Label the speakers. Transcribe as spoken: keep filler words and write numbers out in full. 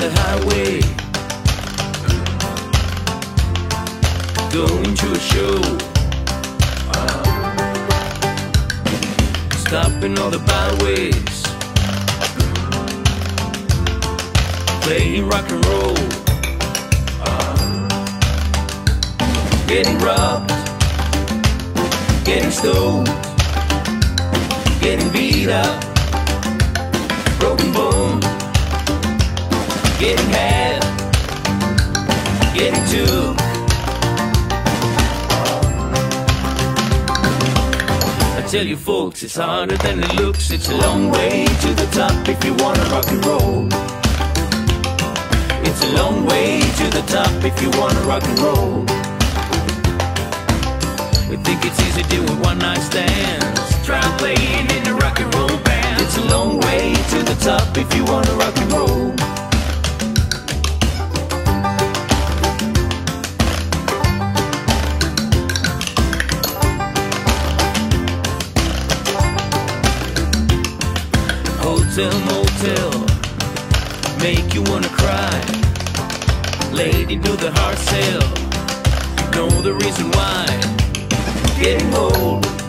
Speaker 1: the highway, going to a show, stopping all the byways, playing rock and roll, getting robbed, getting stoned, getting beat up, broken bone, getting had, getting took. I tell you folks, it's harder than it looks. It's a long way to the top if you wanna rock and roll. It's a long way to the top if you wanna rock and roll. We think it's easy doing one night stands. Try playing in a rock and roll band. It's a long way to the top if you wanna rock and roll. Hotel, motel, make you wanna cry. Lady, do the hard sell, you know the reason why. Getting old,